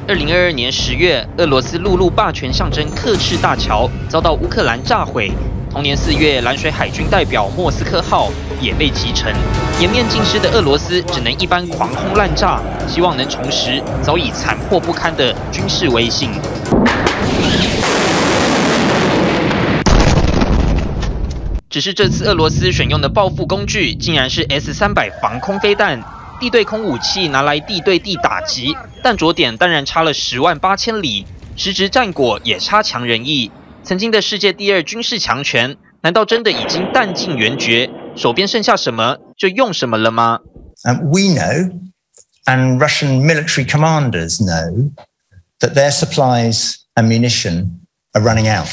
2022年10月，俄罗斯陆路霸权象征克赤大桥遭到乌克兰炸毁。同年4月，蓝水海军代表莫斯科号也被击沉。颜面尽失的俄罗斯只能一般狂轰滥炸，希望能重拾早已残破不堪的军事威信。只是这次俄罗斯选用的报复工具，竟然是 S-300防空飞弹。 地对空武器拿来地对地打击，弹着点当然差了108000里，实质战果也差强人意。曾经的世界第2军事强权，难道真的已经弹尽援绝，手边剩下什么就用什么了吗？ We know, and Russian military commanders know, that their supplies and munition are running out.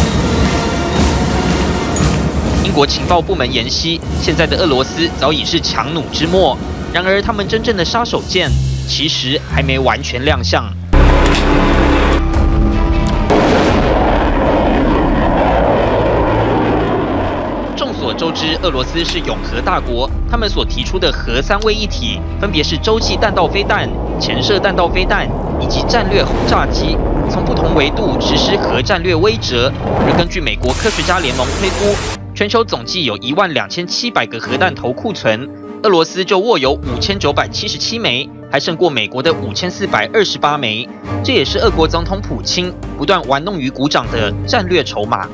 英国情报部门研析，现在的俄罗斯早已是强弩之末。 然而，他们真正的杀手锏其实还没完全亮相。众所周知，俄罗斯是永和大国，他们所提出的核3位一体，分别是洲际弹道飞弹、潜射弹道飞弹以及战略轰炸机，从不同维度实施核战略威慑。而根据美国科学家联盟推估，全球总计有12700个核弹头库存。 俄罗斯就握有5977枚，还胜过美国的5428枚。这也是俄国总统普京不断玩弄于股掌的战略筹码。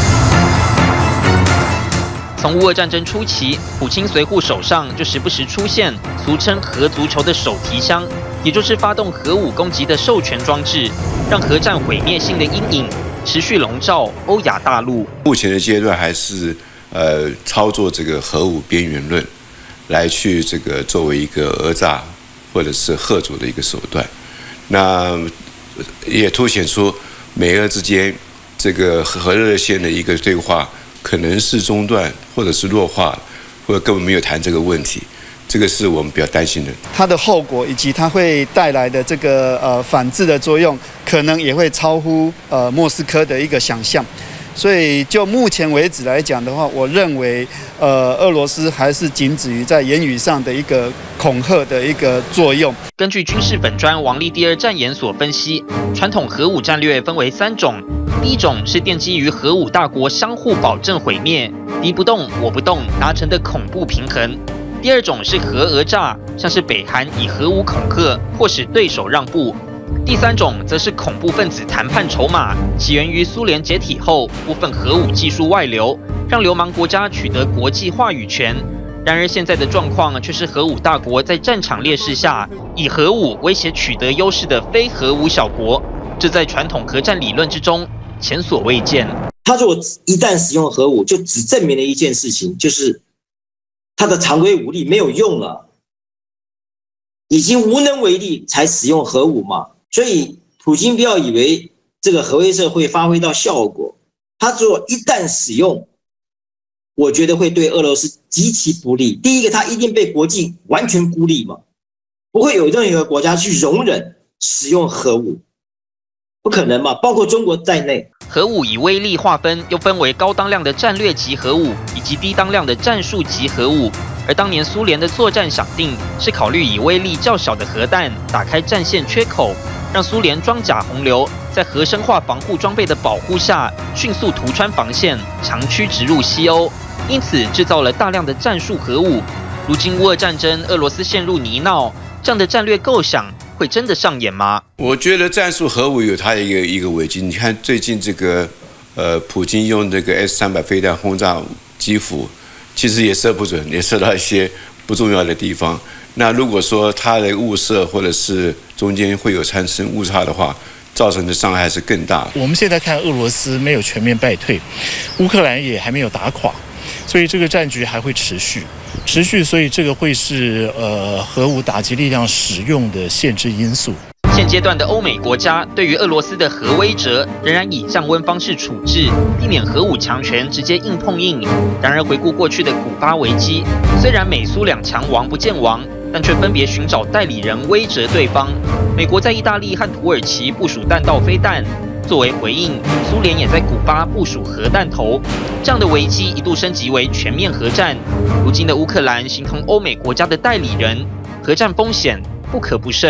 从乌俄战争初期，普京随扈手上就时不时出现俗称“核足球”的手提箱，也就是发动核武攻击的授权装置，让核战毁灭性的阴影持续笼罩欧亚大陆。 目前的阶段还是操作这个核武边缘论。 来去这个作为一个讹诈或者是吓阻的一个手段，那也凸显出美俄之间这个核热线的一个对话可能是中断或者是弱化，或者根本没有谈这个问题，这个是我们比较担心的。 它的后果以及它会带来的这个反制的作用，可能也会超乎莫斯科的一个想象。 所以，就目前为止来讲的话，我认为，俄罗斯还是仅止于在言语上的一个恐吓的一个作用。 根据军事粉专王立第2战研所分析，传统核武战略分为3种。第一种是奠基于核武大国相互保证毁灭、敌不动我不动达成的恐怖平衡。第二种是核讹诈，像是北韩以核武恐吓，迫使对手让步。 第3种则是恐怖分子谈判筹码，起源于苏联解体后部分核武技术外流，让流氓国家取得国际话语权。然而现在的状况却是核武大国在战场劣势下，以核武威胁取得优势的非核武小国，这在传统核战理论之中前所未见。 他如果一旦使用核武，就只证明了一件事情，就是他的常规武力没有用了，已经无能为力才使用核武嘛。 所以，普京不要以为这个核威慑会发挥到效果，他如果一旦使用，我觉得会对俄罗斯极其不利。第一个，他一定被国际完全孤立嘛，不会有任何一个国家去容忍使用核武，不可能嘛，包括中国在内。 核武以威力划分，又分为高当量的战略级核武以及低当量的战术级核武。 而当年苏联的作战想定是考虑以威力较小的核弹打开战线缺口，让苏联装甲洪流在核生化防护装备的保护下，迅速突穿防线，长驱直入西欧，因此制造了大量的战术核武。如今乌俄战争，俄罗斯陷入泥淖，这样的战略构想会真的上演吗？ 我觉得战术核武有它的一个危机。你看最近这个普京用这个 S-300飞弹轰炸基辅。 其实也射不准，也射到一些不重要的地方。那如果说它的误射或者是中间会有产生误差的话，造成的伤害是更大。 我们现在看俄罗斯没有全面败退，乌克兰也还没有打垮，所以这个战局还会持续，所以这个会是核武打击力量使用的限制因素。 现阶段的欧美国家对于俄罗斯的核威慑仍然以降温方式处置，避免核武强权直接硬碰硬。然而回顾过去的古巴危机，虽然美苏两强王不见王，但却分别寻找代理人威慑对方。美国在意大利和土耳其部署弹道飞弹，作为回应，苏联也在古巴部署核弹头。这样的危机一度升级为全面核战。如今的乌克兰形同欧美国家的代理人，核战风险不可不慎。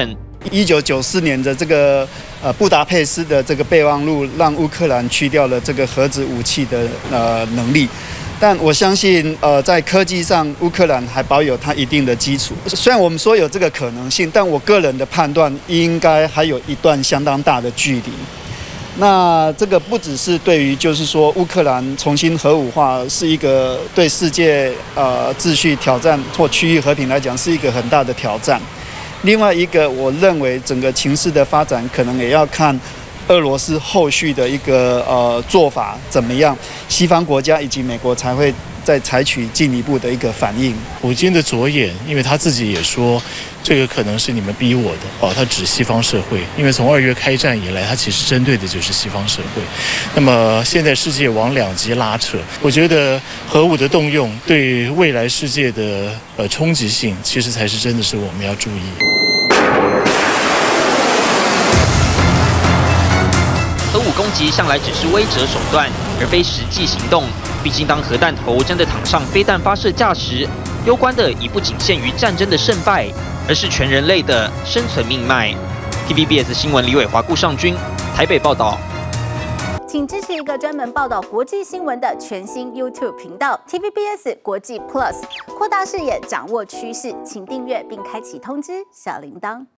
1994年的这个布达佩斯的这个备忘录，让乌克兰去掉了这个核子武器的能力。但我相信，在科技上，乌克兰还保有它一定的基础。虽然我们说有这个可能性，但我个人的判断应该还有一段相当大的距离。那这个不只是对于就是说乌克兰重新核武化是一个对世界秩序挑战或区域和平来讲是一个很大的挑战。另外一个，我认为整个情势的发展可能也要看俄罗斯后续的一个做法怎么样，西方国家以及美国才会再采取进一步的一个反应。 普京的着眼，因为他自己也说，这个可能是你们逼我的哦，他指西方社会，因为从2月开战以来，他其实针对的就是西方社会。那么现在世界往两极拉扯，我觉得核武的动用对未来世界的冲击性，其实才是真的是我们要注意。 核武攻击向来只是威慑手段，而非实际行动。毕竟，当核弹头真的躺上飞弹发射架时，攸关的已不仅限于战争的胜败，而是全人类的生存命脉。TVBS 新闻李伟华、顾尚君台北报道。 请支持一个专门报道国际新闻的全新 YouTube 频道 TVBS 国际 Plus， 扩大视野，掌握趋势，请订阅并开启通知小铃铛。